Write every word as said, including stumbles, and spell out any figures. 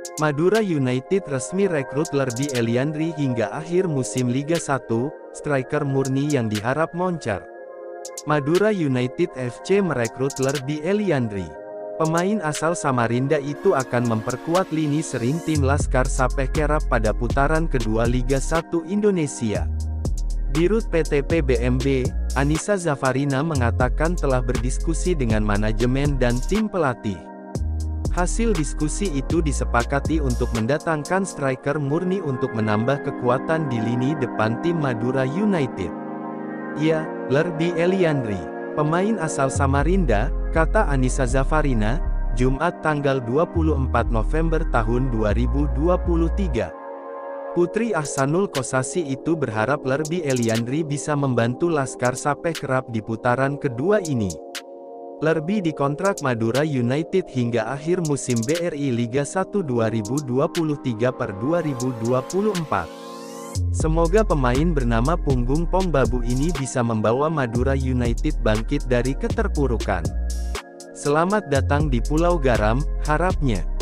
Madura United resmi rekrut Lerby Eliandri hingga akhir musim Liga satu, striker murni yang diharap moncer. Madura United F C merekrut Lerby Eliandri. Pemain asal Samarinda itu akan memperkuat lini sering tim Laskar Sapekera pada putaran kedua Liga satu Indonesia. Dirut P T P B M B, Anissa Zafarina mengatakan telah berdiskusi dengan manajemen dan tim pelatih. Hasil diskusi itu disepakati untuk mendatangkan striker murni untuk menambah kekuatan di lini depan tim Madura United. Ya, Lerby Eliandri, pemain asal Samarinda, kata Anissa Zafarina, Jumat tanggal dua puluh empat November tahun dua ribu dua puluh tiga. Putri Ahsanul Kossasi itu berharap Lerby Eliandri bisa membantu Laskar Sapekera di putaran kedua ini. Lerby dikontrak Madura United hingga akhir musim B R I Liga satu dua ribu dua puluh tiga per dua ribu dua puluh empat. Semoga pemain bernama punggung Pom Babu ini bisa membawa Madura United bangkit dari keterpurukan. Selamat datang di Pulau Garam, harapnya.